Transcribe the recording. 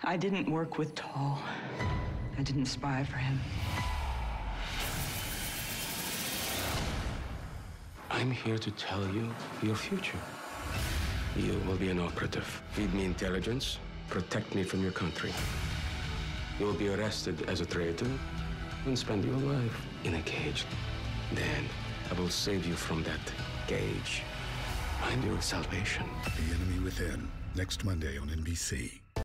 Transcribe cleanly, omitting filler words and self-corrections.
I didn't work with Tall. I didn't spy for him. I'm here to tell you your future. You will be an operative. Feed me intelligence, protect me from your country. You will be arrested as a traitor and spend your life in a cage. Then I will save you from that cage. I'm your salvation. The Enemy Within, next Monday on NBC.